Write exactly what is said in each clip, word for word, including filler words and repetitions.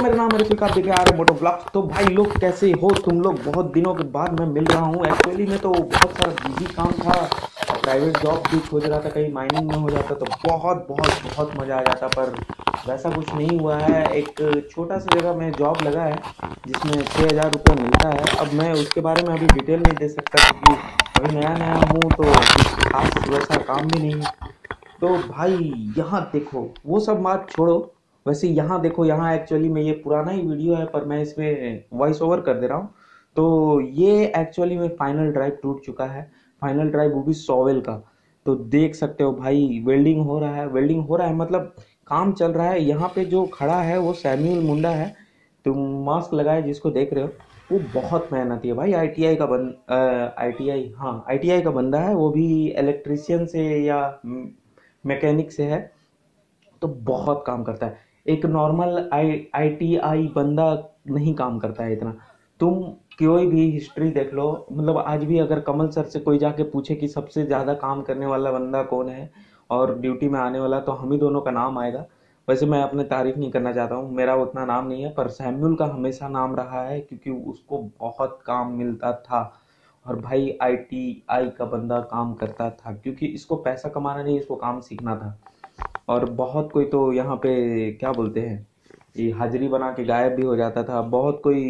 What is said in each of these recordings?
मेरा नाम है ऋतिक, आप देख रहे आ रहे मोटो ब्लॉग्स। तो भाई लोग कैसे हो तुम लोग? बहुत दिनों के बाद मैं मिल रहा हूँ। एक्चुअली में तो बहुत सारा बिजी काम था, प्राइवेट जॉब भी खोज रहा था, कहीं माइनिंग में हो जाता तो बहुत बहुत बहुत मज़ा आ जाता, पर वैसा कुछ नहीं हुआ है। एक छोटा सा जगह में जॉब लगा है जिसमें छः हज़ार रुपये मिलता है। अब मैं उसके बारे में अभी डिटेल नहीं दे सकता क्योंकि अभी नया नया हूँ, तो कुछ खास वैसा काम भी नहीं है। तो भाई यहाँ देखो, वो सब बात छोड़ो। वैसे यहाँ देखो, यहाँ एक्चुअली में ये पुराना ही वीडियो है पर मैं इसमें वॉइस ओवर कर दे रहा हूँ। तो ये एक्चुअली में फाइनल ड्राइव टूट चुका है, फाइनल ड्राइव वो भी सॉवेल का। तो देख सकते हो भाई, वेल्डिंग हो रहा है, वेल्डिंग हो रहा है मतलब काम चल रहा है। यहाँ पे जो खड़ा है वो सैम्यूल मुंडा है, तुम मास्क लगाए जिसको देख रहे हो। वो बहुत मेहनती है भाई, आईटीआई का बन आईटीआई हाँ आईटीआई का बंदा है, वो भी इलेक्ट्रिशियन से या मैकेनिक से है। तो बहुत काम करता है। एक नॉर्मल आई आईटीआई बंदा नहीं काम करता है इतना। तुम कोई भी हिस्ट्री देख लो, मतलब आज भी अगर कमल सर से कोई जाके पूछे कि सबसे ज़्यादा काम करने वाला बंदा कौन है और ड्यूटी में आने वाला, तो हम ही दोनों का नाम आएगा। वैसे मैं अपने तारीफ नहीं करना चाहता हूँ, मेरा उतना नाम नहीं है, पर सैम्यूल का हमेशा नाम रहा है क्योंकि उसको बहुत काम मिलता था। और भाई आईटीआई का बंदा काम करता था क्योंकि इसको पैसा कमाना नहीं, इसको काम सीखना था। और बहुत कोई तो यहाँ पे क्या बोलते हैं, ये हाजिरी बना के गायब भी हो जाता था। बहुत कोई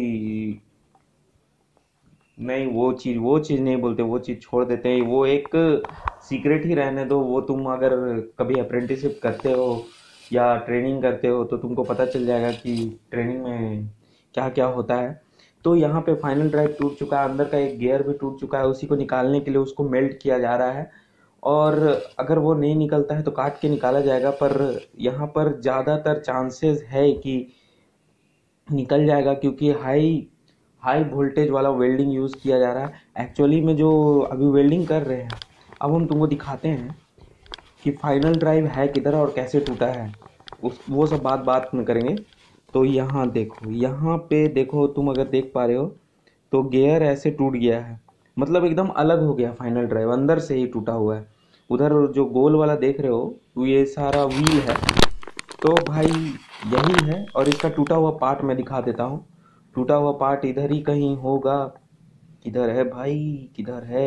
नहीं, वो चीज़ वो चीज़ नहीं बोलते, वो चीज़ छोड़ देते हैं, वो एक सीक्रेट ही रहने दो। वो तुम अगर कभी अप्रेंटिसशिप करते हो या ट्रेनिंग करते हो तो तुमको पता चल जाएगा कि ट्रेनिंग में क्या क्या होता है। तो यहाँ पे फाइनल ड्राइव टूट चुका है, अंदर का एक गियर भी टूट चुका है, उसी को निकालने के लिए उसको मेल्ट किया जा रहा है। और अगर वो नहीं निकलता है तो काट के निकाला जाएगा, पर यहाँ पर ज़्यादातर चांसेस है कि निकल जाएगा क्योंकि हाई हाई वोल्टेज वाला वेल्डिंग यूज़ किया जा रहा है। एक्चुअली में जो अभी वेल्डिंग कर रहे हैं, अब हम तुमको दिखाते हैं कि फाइनल ड्राइव है किधर और कैसे टूटा है, उस वो सब बात बात में करेंगे। तो यहाँ देखो, यहाँ पे देखो, तुम अगर देख पा रहे हो तो गियर ऐसे टूट गया है, मतलब एकदम अलग हो गया। फाइनल ड्राइव अंदर से ही टूटा हुआ है। उधर जो गोल वाला देख रहे हो तो ये सारा व्हील है। तो भाई यही है, और इसका टूटा हुआ पार्ट मैं दिखा देता हूँ। टूटा हुआ पार्ट इधर ही कहीं होगा। किधर है भाई, किधर है?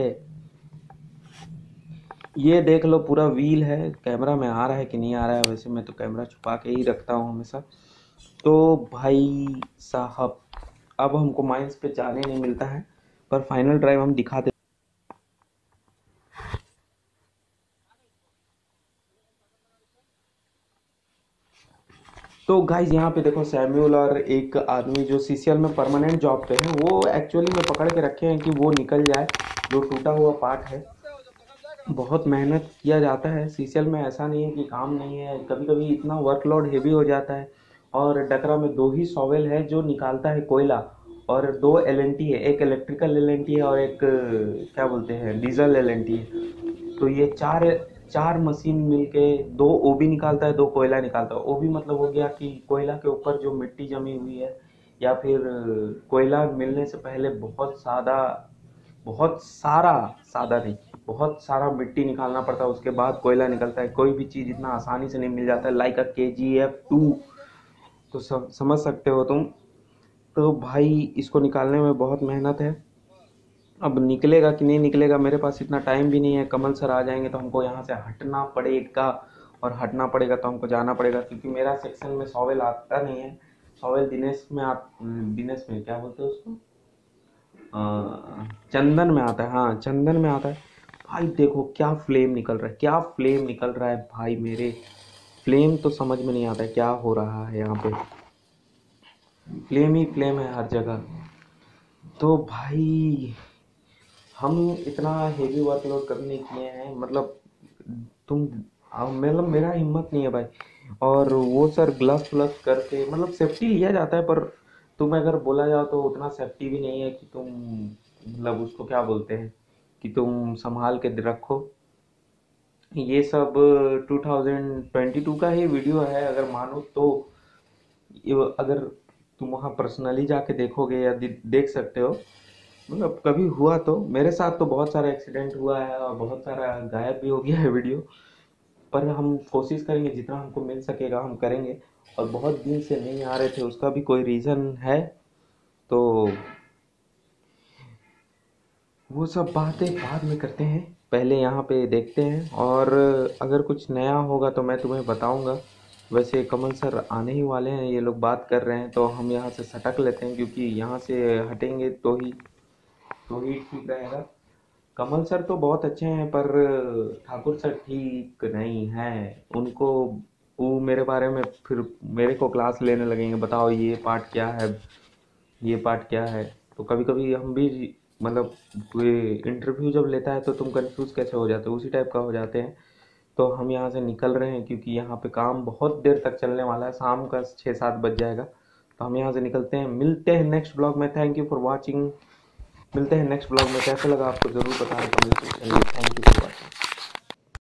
ये देख लो, पूरा व्हील है। कैमरा में आ रहा है कि नहीं आ रहा है? वैसे मैं तो कैमरा छुपा के ही रखता हूँ हमेशा। तो भाई साहब, अब हमको माइंस पे जाने नहीं मिलता है, पर फाइनल ड्राइव हम दिखा दे। तो गाइज यहाँ पे देखो, सैम्यूल और एक आदमी जो सीसीएल में परमानेंट जॉब पे है, वो एक्चुअली में पकड़ के रखे हैं कि वो निकल जाए जो टूटा हुआ पार्ट है। बहुत मेहनत किया जाता है सीसीएल में, ऐसा नहीं है कि काम नहीं है। कभी कभी इतना वर्कलोड हेवी हो जाता है। और डकरा में दो ही सॉवेल है जो निकालता है कोयला, और दो एलएनटी है, एक इलेक्ट्रिकल एलएनटी है और एक क्या बोलते हैं डीजल एलएनटी है। तो ये चार चार मशीन मिलके दो ओबी निकालता है, दो कोयला निकालता है। ओबी मतलब हो गया कि कोयला के ऊपर जो मिट्टी जमी हुई है, या फिर कोयला मिलने से पहले बहुत सादा बहुत सारा सादा नहीं बहुत सारा मिट्टी निकालना पड़ता है, उसके बाद कोयला निकलता है। कोई भी चीज़ इतना आसानी से नहीं मिल जाता है, लाइक अ के जी एफ टू। तो सम, समझ सकते हो तुम। तो भाई इसको निकालने में बहुत मेहनत है। अब निकलेगा कि नहीं निकलेगा, मेरे पास इतना टाइम भी नहीं है। कमल सर आ जाएंगे तो हमको यहाँ से हटना पड़ेगा, और हटना पड़ेगा तो हमको जाना पड़ेगा क्योंकि मेरा सेक्शन में सॉवेल आता नहीं है। सॉवेल दिनेश में आ दिनेश में क्या बोलते हैं उसको, आ, चंदन में आता है। हाँ, चंदन में आता है। भाई देखो क्या फ्लेम निकल रहा है, क्या फ्लेम निकल रहा है भाई मेरे। फ्लेम तो समझ में नहीं आता है क्या हो रहा है यहाँ पे। फ्लेम ही फ्लेम है हर जगह। तो भाई हम इतना हेवी वर्कलोड कभी नहीं किए हैं, मतलब तुम मतलब मेरा हिम्मत नहीं है भाई। और वो सर ग्लव्स व्लव्स करके, मतलब सेफ्टी लिया जाता है, पर तुम अगर बोला जाओ तो उतना सेफ्टी भी नहीं है कि तुम, मतलब उसको क्या बोलते हैं, कि तुम संभाल के रखो। ये सब टू थाउजेंड ट्वेंटी टू का ही वीडियो है अगर मानो तो। ये अगर तुम वहाँ पर्सनली जाके देखोगे या देख सकते हो, मतलब कभी हुआ तो। मेरे साथ तो बहुत सारा एक्सीडेंट हुआ है और बहुत सारा गायब भी हो गया है वीडियो, पर हम कोशिश करेंगे जितना हमको मिल सकेगा हम करेंगे। और बहुत दिन से नहीं आ रहे थे, उसका भी कोई रीज़न है। तो वो सब बातें बाद में करते हैं, पहले यहाँ पे देखते हैं, और अगर कुछ नया होगा तो मैं तुम्हें बताऊंगा। वैसे कमल सर आने ही वाले हैं, ये लोग बात कर रहे हैं, तो हम यहाँ से सटक लेते हैं, क्योंकि यहाँ से हटेंगे तो ही तो ही ठीक रहेगा। कमल सर तो बहुत अच्छे हैं, पर ठाकुर सर ठीक नहीं हैं। उनको वो मेरे बारे में फिर मेरे को क्लास लेने लगेंगे, बताओ ये पार्ट क्या है, ये पार्ट क्या है। तो कभी कभी हम भी, मतलब कोई इंटरव्यू जब लेता है तो तुम कंफ्यूज कैसे हो जाते हो, उसी टाइप का हो जाते हैं। तो हम यहाँ से निकल रहे हैं, क्योंकि यहाँ पे काम बहुत देर तक चलने वाला है, शाम का छः सात बज जाएगा। तो हम यहाँ से निकलते हैं, मिलते हैं नेक्स्ट ब्लॉग में। Thank you for watching. मिलते हैं नेक्स्ट ब्लॉग में। कैसा लगा आपको ज़रूर बताना कमेंट सेक्शन में। Thank you for watching.